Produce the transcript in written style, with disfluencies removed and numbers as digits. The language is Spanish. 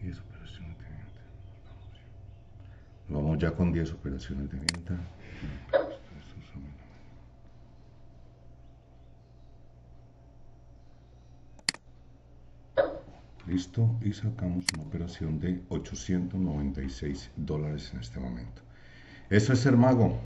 10 operaciones de venta. Vamos ya con 10 operaciones de venta. Listo, y sacamos una operación de $896 en este momento. Eso es ser mago.